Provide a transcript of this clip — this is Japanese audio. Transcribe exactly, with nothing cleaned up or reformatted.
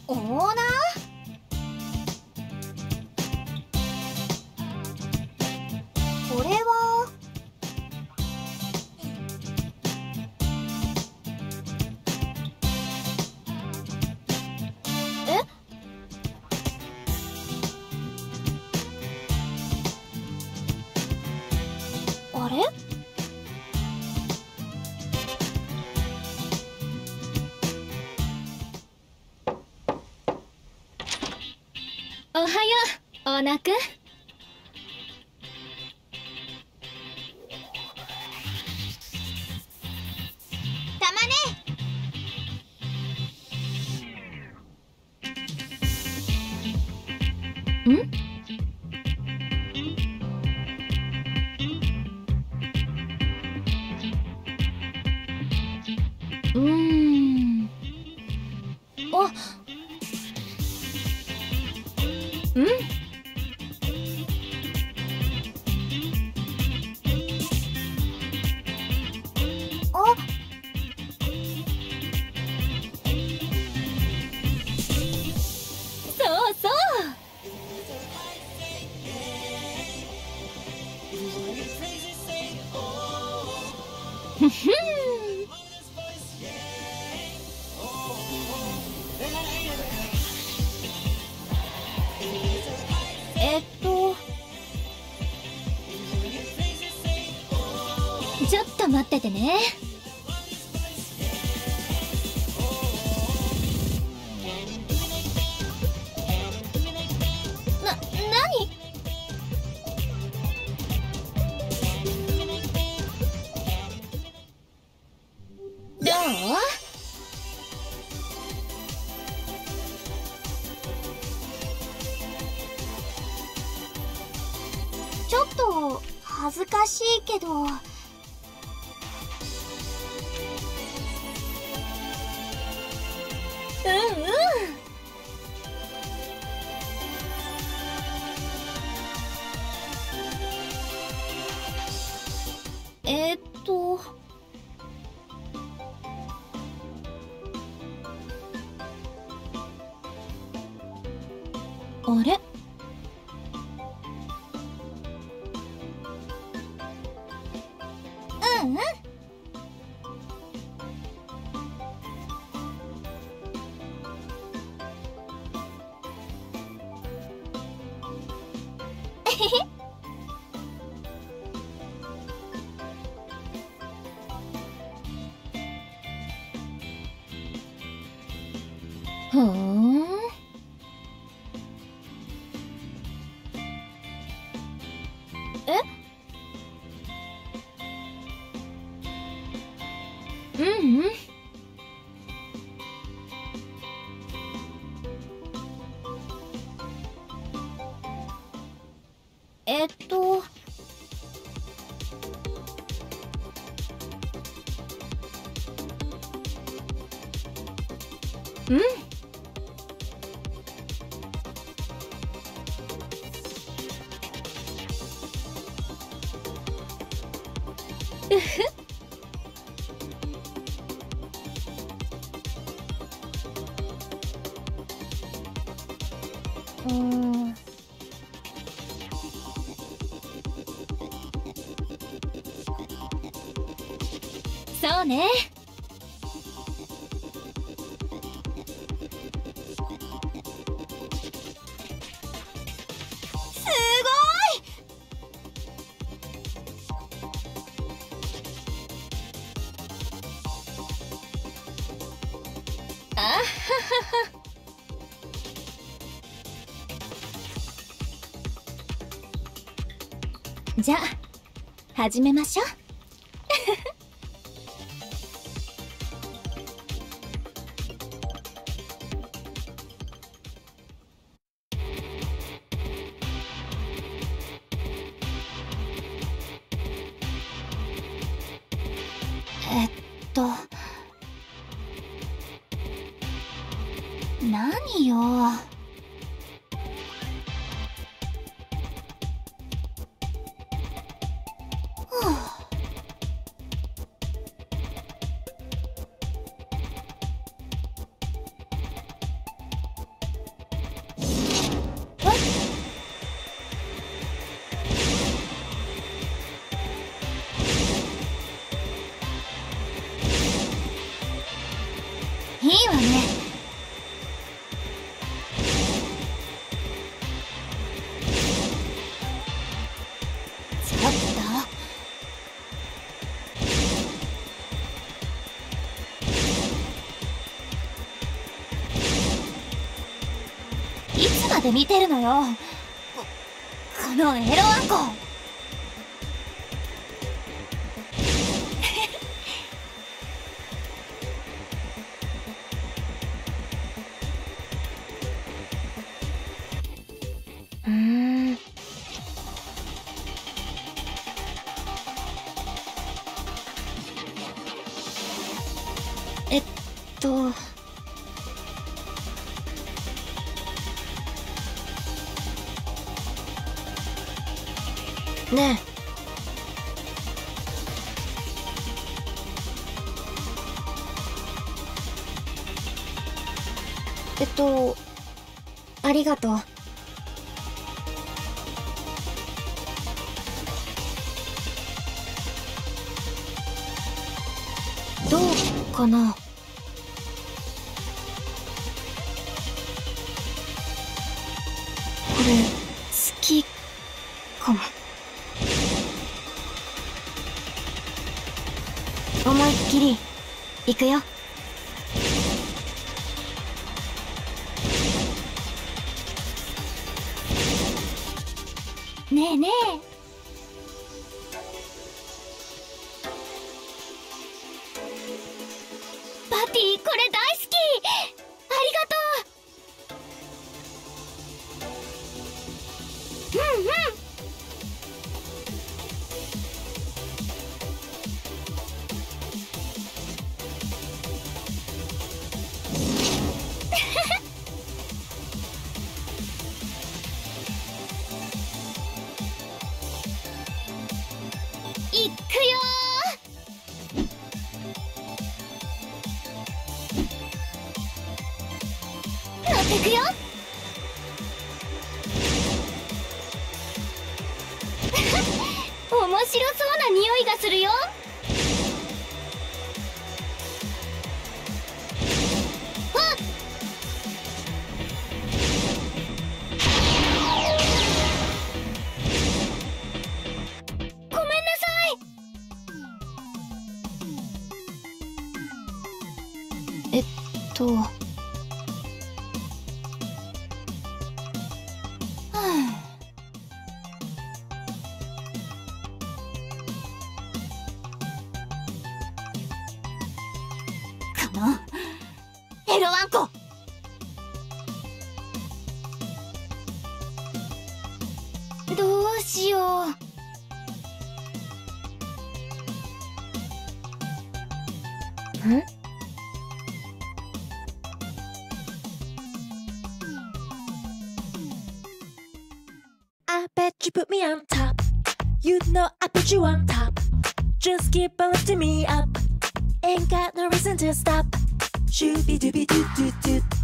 オーナー？これはえ？あれ？ おはよう、オーナーくん。 たまね。 ん？うーん。あ、うん。 あ、 そうそう。ふふん。 えっとちょっと待っててね。 な、何？ どう？ ちょっと恥ずかしいけど。 うんうん。 えっとあれ？ うんうん。 ふーん。 え？ うんうん。 えっとうん。うふ。 うーん。 そうね。 すごい！ あははは。じゃあ始めましょう。 えっと何よ。 いわね。ちょっといつまで見てるのよ、こ、このエロワンコ。うーん。えっとねえ。えっとありがとう。どうかな。これ好きかも。思いっきりいくよ。ねえねえ、パティこれ大好き。ありがとう。うんうん。いくよー。乗ってくよ。面白そうな匂いがするよ。ごめんなさい。えっとはあ、このエロワンコ。どうしよう。ん？ I bet you put me on top. You know I put you on top. Just keep on lifting me up. Ain't got no reason to stop. Shooby dooby doo doo doo.